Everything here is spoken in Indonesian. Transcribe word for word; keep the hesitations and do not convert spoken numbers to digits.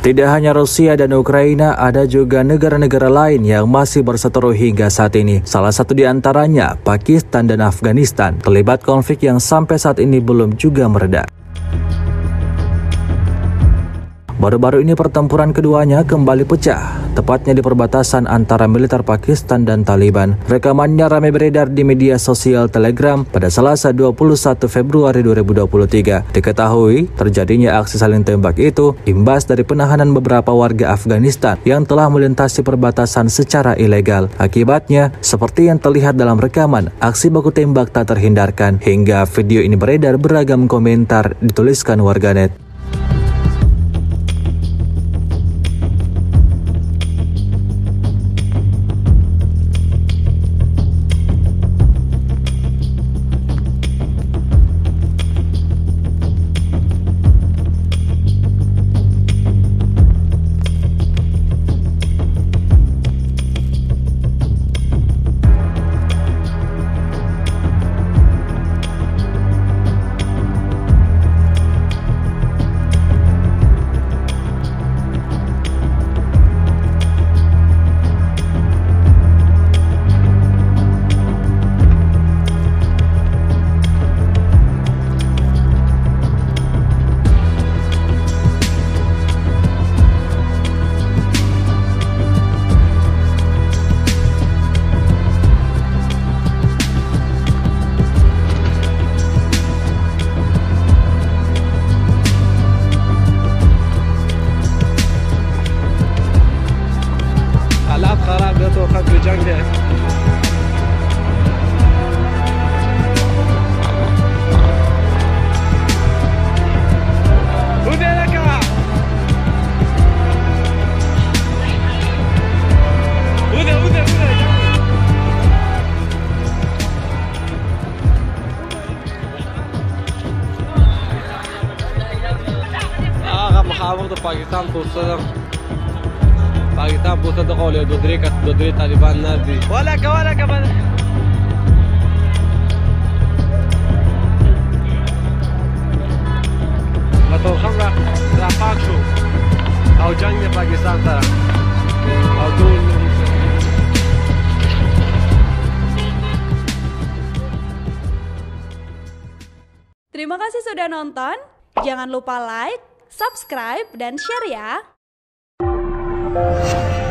Tidak hanya Rusia dan Ukraina, ada juga negara-negara lain yang masih berseteru hingga saat ini. Salah satu di antaranya, Pakistan dan Afghanistan, terlibat konflik yang sampai saat ini belum juga mereda. Baru-baru ini pertempuran keduanya kembali pecah, tepatnya di perbatasan antara militer Pakistan dan Taliban. Rekamannya ramai beredar di media sosial Telegram pada Selasa dua puluh satu Februari dua ribu dua puluh tiga. Diketahui terjadinya aksi saling tembak itu imbas dari penahanan beberapa warga Afghanistan yang telah melintasi perbatasan secara ilegal. Akibatnya, seperti yang terlihat dalam rekaman, aksi baku tembak tak terhindarkan. Hingga video ini beredar, beragam komentar dituliskan warganet. خراب تو خد به جنگ ده بوده لك بوده بوده بوده آقا مخابق تو پاکستان پوسته پاکستان پوسته د قول دو درې کس دو درې طالبان نه دي ولا کوله کبل متو خمره را پاک شو او جنگ د پاکستان سره او ټول. Terima kasih sudah nonton. Jangan lupa like, subscribe, dan share ya. Thank you.